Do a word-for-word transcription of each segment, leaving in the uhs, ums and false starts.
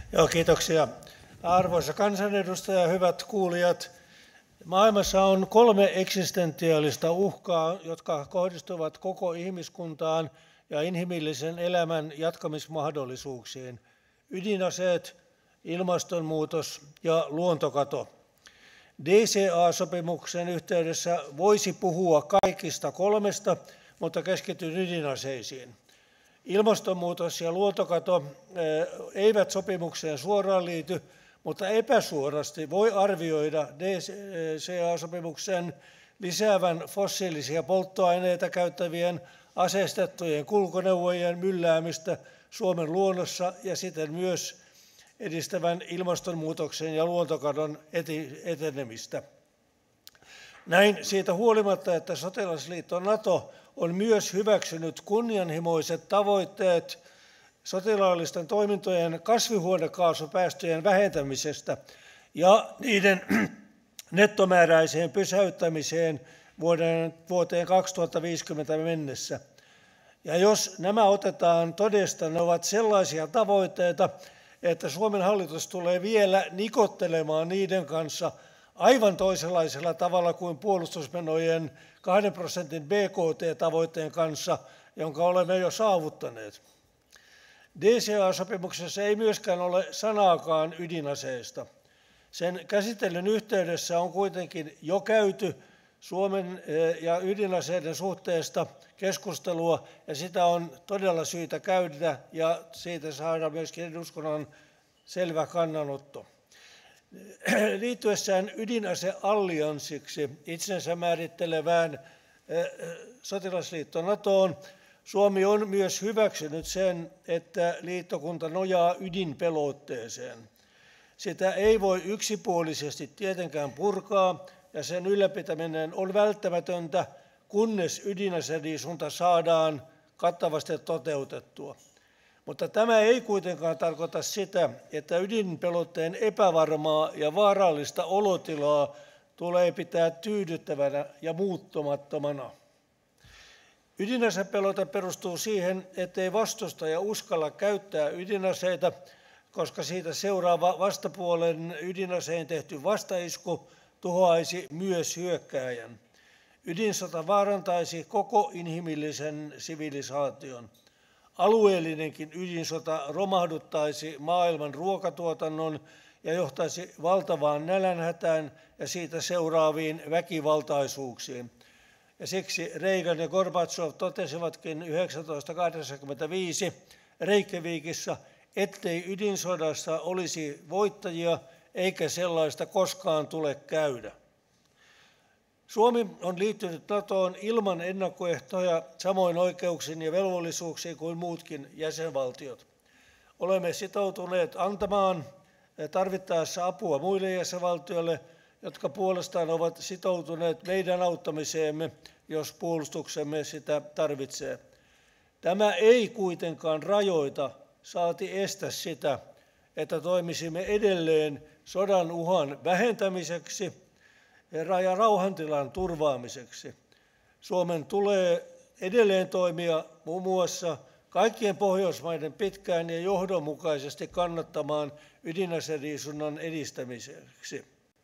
Joo, kiitoksia. Arvoisa kansanedustaja, hyvät kuulijat. Maailmassa on kolme eksistentiaalista uhkaa, jotka kohdistuvat koko ihmiskuntaan ja inhimillisen elämän jatkamismahdollisuuksiin. Ydinaseet, ilmastonmuutos ja luontokato. D C A-sopimuksen yhteydessä voisi puhua kaikista kolmesta, mutta keskityn ydinaseisiin. Ilmastonmuutos ja luontokato eivät sopimukseen suoraan liity, mutta epäsuorasti voi arvioida D C A-sopimuksen lisäävän fossiilisia polttoaineita käyttävien aseistettujen kulkuneuvojen mylläämistä Suomen luonnossa ja siten myös edistävän ilmastonmuutoksen ja luontokadon etenemistä. Näin siitä huolimatta, että sotilasliitto NATO on myös hyväksynyt kunnianhimoiset tavoitteet sotilaallisten toimintojen kasvihuonekaasupäästöjen vähentämisestä ja niiden nettomääräiseen pysäyttämiseen vuoden, vuoteen kaksituhattaviisikymmentä mennessä. Ja jos nämä otetaan todesta, ne ovat sellaisia tavoitteita, että Suomen hallitus tulee vielä nikottelemaan niiden kanssa aivan toisenlaisella tavalla kuin puolustusmenojen kahden prosentin B K T-tavoitteen kanssa, jonka olemme jo saavuttaneet. D C A-sopimuksessa ei myöskään ole sanaakaan ydinaseista. Sen käsittelyn yhteydessä on kuitenkin jo käyty Suomen ja ydinaseiden suhteesta keskustelua, ja sitä on todella syytä käydä, ja siitä saada myöskin eduskunnan selvä kannanotto. Liittyessään ydinaseallianssiksi itsensä määrittelevään sotilasliitto NATOon, Suomi on myös hyväksynyt sen, että liittokunta nojaa ydinpelotteeseen. Sitä ei voi yksipuolisesti tietenkään purkaa, ja sen ylläpitäminen on välttämätöntä, kunnes ydinaseriisunta saadaan kattavasti toteutettua. Mutta tämä ei kuitenkaan tarkoita sitä, että ydinpelotteen epävarmaa ja vaarallista olotilaa tulee pitää tyydyttävänä ja muuttumattomana. Ydinasepelote perustuu siihen, ettei vastustaja uskalla käyttää ydinaseita, koska siitä seuraava vastapuolen ydinaseen tehty vastaisku tuhoaisi myös hyökkääjän. Ydinsota vaarantaisi koko inhimillisen sivilisaation. Alueellinenkin ydinsota romahduttaisi maailman ruokatuotannon ja johtaisi valtavaan nälänhätään ja siitä seuraaviin väkivaltaisuuksiin. Ja siksi Reagan ja Gorbatsov totesivatkin tuhatyhdeksänsataakahdeksankymmentäviisi Reykjavikissa, ettei ydinsodassa olisi voittajia eikä sellaista koskaan tule käydä. Suomi on liittynyt NATOon ilman ennakkoehtoja samoin oikeuksin ja velvollisuuksiin kuin muutkin jäsenvaltiot. Olemme sitoutuneet antamaan tarvittaessa apua muille jäsenvaltioille, jotka puolestaan ovat sitoutuneet meidän auttamiseemme, jos puolustuksemme sitä tarvitsee. Tämä ei kuitenkaan rajoita, saati estä sitä, että toimisimme edelleen sodan uhan vähentämiseksi ja rauhantilan turvaamiseksi. Suomen tulee edelleen toimia muun muassa kaikkien Pohjoismaiden pitkään ja johdonmukaisesti kannattamaan ydinaseriisunnan edistämiseksi.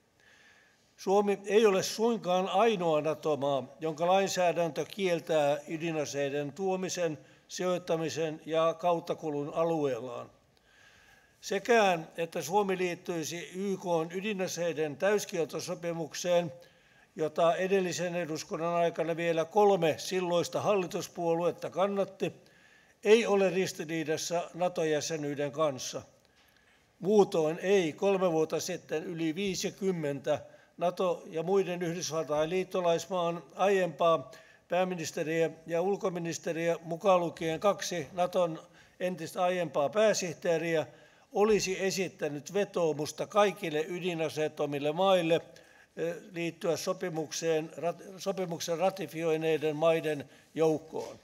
Suomi ei ole suinkaan ainoa NATO-maa, jonka lainsäädäntö kieltää ydinaseiden tuomisen, sijoittamisen ja kauttakulun alueellaan. Sekään, että Suomi liittyisi Y K:n ydinaseiden täyskieltosopimukseen, jota edellisen eduskunnan aikana vielä kolme silloista hallituspuoluetta kannatti, ei ole ristiriidassa NATO-jäsenyyden kanssa. Muutoin ei kolme vuotta sitten yli viisikymmentä NATO ja muiden Yhdysvaltain liittolaismaan aiempaa pääministeriä ja ulkoministeriä, mukaan lukien kaksi NATOn entistä aiempaa pääsihteeriä, olisi esittänyt vetoomusta kaikille ydinaseettomille maille liittyä sopimukseen, sopimuksen ratifioineiden maiden joukkoon.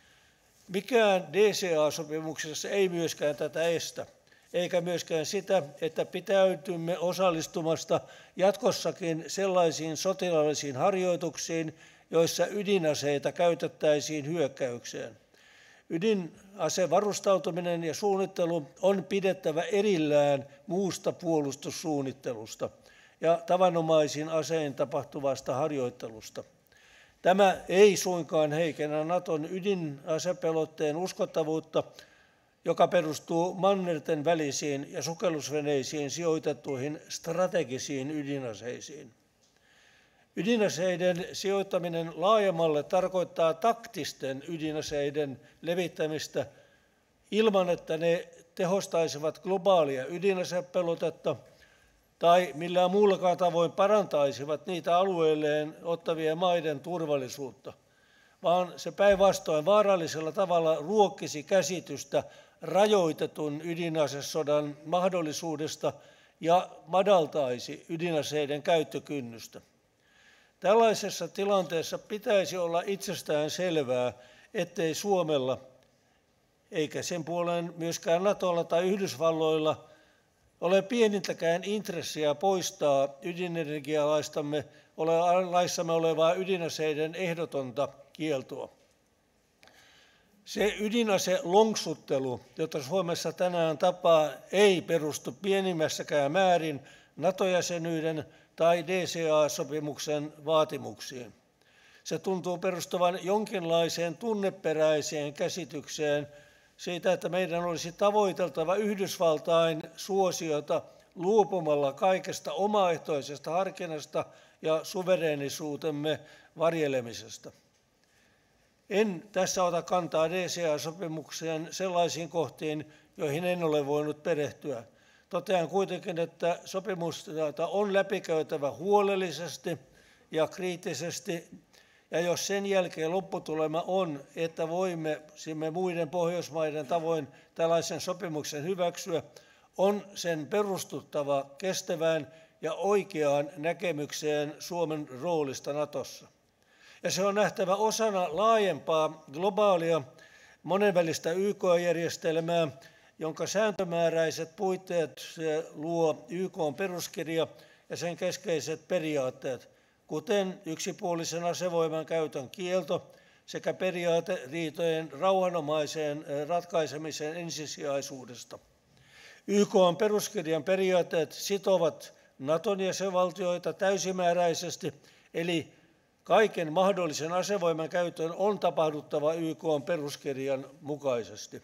Mikään D C A-sopimuksessa ei myöskään tätä estä, eikä myöskään sitä, että pitäytymme osallistumasta jatkossakin sellaisiin sotilaallisiin harjoituksiin, joissa ydinaseita käytettäisiin hyökkäykseen. Ydinasevarustautuminen ja suunnittelu on pidettävä erillään muusta puolustussuunnittelusta ja tavanomaisin asein tapahtuvasta harjoittelusta. Tämä ei suinkaan heikennä Naton ydinasepelotteen uskottavuutta, joka perustuu mannerten välisiin ja sukellusveneisiin sijoitettuihin strategisiin ydinaseisiin. Ydinaseiden sijoittaminen laajemmalle tarkoittaa taktisten ydinaseiden levittämistä ilman, että ne tehostaisivat globaalia ydinasepelotetta tai millään muullakaan tavoin parantaisivat niitä alueelleen ottavien maiden turvallisuutta, vaan se päinvastoin vaarallisella tavalla ruokkisi käsitystä rajoitetun ydinasesodan mahdollisuudesta ja madaltaisi ydinaseiden käyttökynnystä. Tällaisessa tilanteessa pitäisi olla itsestään selvää, ettei Suomella, eikä sen puoleen myöskään Natolla tai Yhdysvalloilla, ole pienintäkään intressiä poistaa ydinenergialaissamme olevaa ydinaseiden ehdotonta kieltoa. Se ydinase-lonksuttelu, jota Suomessa tänään tapaa, ei perustu pienimmässäkään määrin NATO-jäsenyyden tai D C A-sopimuksen vaatimuksiin. Se tuntuu perustuvan jonkinlaiseen tunneperäiseen käsitykseen siitä, että meidän olisi tavoiteltava Yhdysvaltain suosiota luopumalla kaikesta omaehtoisesta harkinnasta ja suvereenisuutemme varjelemisesta. En tässä ota kantaa D C A-sopimukseen sellaisiin kohtiin, joihin en ole voinut perehtyä. Totean kuitenkin, että sopimusta on läpikäytävä huolellisesti ja kriittisesti, ja jos sen jälkeen lopputulema on, että voimme muiden Pohjoismaiden tavoin tällaisen sopimuksen hyväksyä, on sen perustuttava kestävään ja oikeaan näkemykseen Suomen roolista Natossa. Ja se on nähtävä osana laajempaa globaalia monenvälistä Y K-järjestelmää, jonka sääntömääräiset puitteet luo Y K:n peruskirja ja sen keskeiset periaatteet, kuten yksipuolisen asevoiman käytön kielto sekä periaate riitojen rauhanomaiseen ratkaisemisen ensisijaisuudesta. Y K:n peruskirjan periaatteet sitovat Naton jäsenvaltioita täysimääräisesti, eli kaiken mahdollisen asevoiman käytön on tapahduttava Y K:n peruskirjan mukaisesti.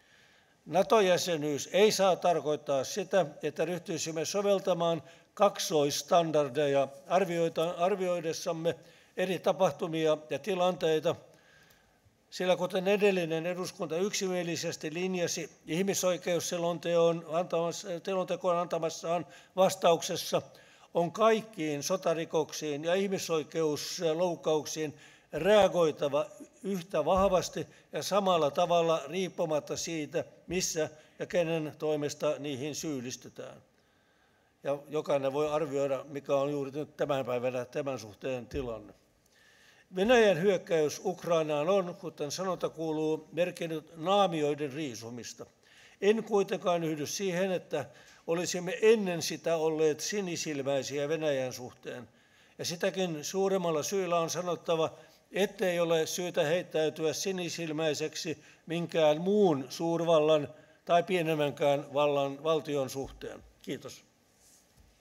NATO-jäsenyys ei saa tarkoittaa sitä, että ryhtyisimme soveltamaan kaksoisstandardeja arvioidessamme eri tapahtumia ja tilanteita, sillä kuten edellinen eduskunta yksimielisesti linjasi ihmisoikeusselonteon selontekoon antamassaan vastauksessa, on kaikkiin sotarikoksiin ja ihmisoikeusloukkauksiin reagoitava yhtä vahvasti ja samalla tavalla riippumatta siitä, missä ja kenen toimesta niihin syyllistytään. Ja jokainen voi arvioida, mikä on juuri nyt tämän päivänä tämän suhteen tilanne. Venäjän hyökkäys Ukrainaan on, kuten sanonta kuuluu, merkinnyt naamioiden riisumista. En kuitenkaan yhdy siihen, että olisimme ennen sitä olleet sinisilmäisiä Venäjän suhteen. Ja sitäkin suuremmalla syyllä on sanottava, ettei ole syytä heittäytyä sinisilmäiseksi minkään muun suurvallan tai pienemmänkään vallan valtion suhteen. Kiitos.